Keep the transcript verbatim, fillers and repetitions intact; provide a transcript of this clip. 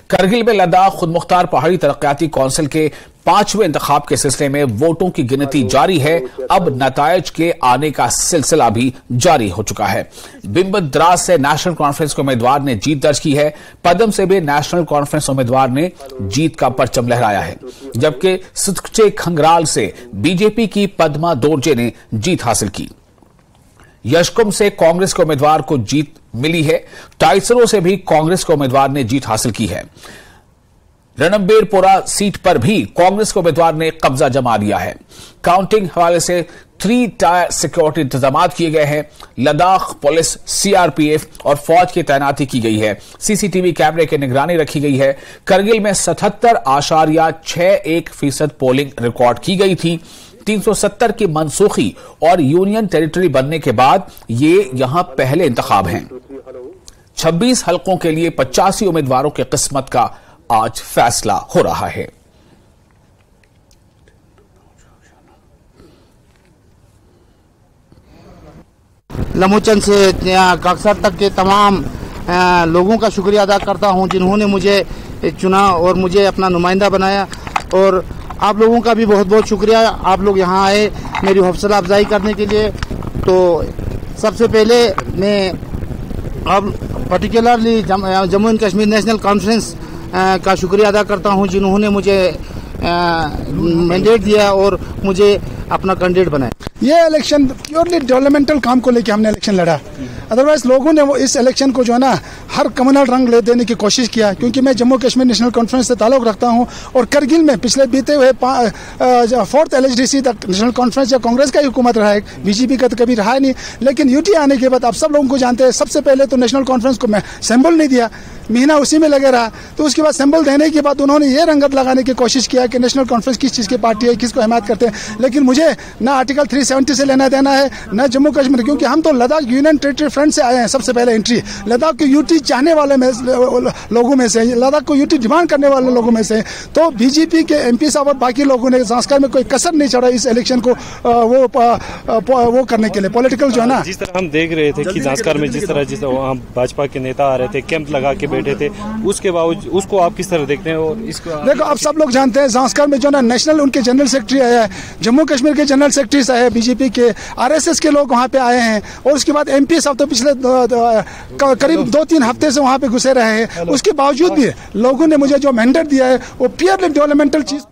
करगिल में लद्दाख खुद मुख्तार पहाड़ी तरक्याती कौंसिल के पांचवें इंतखाब के सिलसिले में वोटों की गिनती जारी है। अब नतायज के आने का सिलसिला भी जारी हो चुका है। बिम्बद्रास से नेशनल कॉन्फ्रेंस के उम्मीदवार ने जीत दर्ज की है। पदम से भी नेशनल कॉन्फ्रेंस उम्मीदवार ने जीत का परचम लहराया है, जबकि सुखचे खंगराल से बीजेपी की पद्मा दोरजे ने जीत हासिल की। यशकुम से कांग्रेस के उम्मीदवार को जीत मिली है। टाइसरो से भी कांग्रेस के उम्मीदवार ने जीत हासिल की है। रणबीरपुरा सीट पर भी कांग्रेस के उम्मीदवार ने कब्जा जमा लिया है। काउंटिंग हवाले से थ्री टायर सिक्योरिटी इंतजाम किए गए हैं। लद्दाख पुलिस, सीआरपीएफ और फौज की तैनाती की गई है। सीसीटीवी कैमरे की निगरानी रखी गई है। करगिल में सतहत्तर आशारिया छह एक फीसद पोलिंग रिकॉर्ड की गई थी। तीन सौ सत्तर की मनसूखी और यूनियन टेरिटरी बनने के बाद ये यहां पहले इंतखाब हैं। छब्बीस हलकों के लिए पचासी उम्मीदवारों की किस्मत का आज फैसला हो रहा है। लमोचन से काकसर तक के तमाम लोगों का शुक्रिया अदा करता हूं जिन्होंने मुझे चुना और मुझे अपना नुमाइंदा बनाया, और आप लोगों का भी बहुत बहुत शुक्रिया। आप लोग यहाँ आए मेरी हौसला अफजाई करने के लिए। तो सबसे पहले मैं अब पर्टिकुलरली जम्मू एंड कश्मीर नेशनल कॉन्फ्रेंस का शुक्रिया अदा करता हूँ जिन्होंने मुझे मैंडेट दिया और मुझे अपना कैंडिडेट बनाया। ये इलेक्शन प्योरली डेवलपमेंटल काम को लेकर हमने इलेक्शन लड़ा। अदरवाइज लोगों ने वो इस इलेक्शन को जो है ना हर कम्युनल रंग ले देने की कोशिश किया, क्योंकि मैं जम्मू कश्मीर नेशनल कॉन्फ्रेंस से ताल्लुक रखता हूं और करगिल में पिछले बीते हुए फोर्थ एलएचडीसी तक नेशनल कॉन्फ्रेंस या कांग्रेस का ही हुकूमत रहा है, बीजेपी का तो कभी रहा नहीं। लेकिन यूटी आने के बाद आप सब लोगों को जानते हैं, सबसे पहले तो नेशनल कॉन्फ्रेंस को मैं सिंबल नहीं दिया, महीना उसी में लगे रहा। तो उसके बाद सिंबल देने के बाद उन्होंने ये रंगत लगाने की कोशिश किया कि नेशनल कॉन्फ्रेंस किस चीज़ की पार्टी है, किसको हिमायत करते हैं। लेकिन मुझे ना आर्टिकल तीन सौ सत्तर से लेना देना है ना जम्मू कश्मीर, क्योंकि हम तो लद्दाख यूनियन टेरिटरी फ्रंट से आए हैं। सबसे पहले एंट्री लद्दाख को यूटी चाहने वाले में लोगों में से, लद्दाख को यूटी डिमांड करने वाले लोगों में से। तो बीजेपी के एमपी साहब और बाकी लोगों ने संस्कार में कोई कसर नहीं छोड़ा इस इलेक्शन को वो वो करने के लिए। पॉलिटिकल जो है ना, जिस तरह हम देख रहे थे कि संस्कार में जिस तरह जिस वहाँ भाजपा के नेता आ रहे थे, कैंप लगा के बैठे थे, उसके बावजूद उसको आप किस तरह देखते हैं? और इसको देखो, आप सब लोग जानते हैं संस्कार में जो ना नेशनल उनके जनरल सेक्रेटरी आया है, जम्मू कश्मीर के जनरल सेक्रेटरी आए हैं, बीजेपी के आरएसएस के लोग वहाँ पे आए हैं, और उसके बाद एमपी साहब तो पिछले करीब दो तीन हफ्ते से वहाँ पे घुसे रहे हैं। उसके बावजूद भी लोगों ने मुझे जो मैंडेट दिया है वो प्योरली डेवलपमेंटल चीज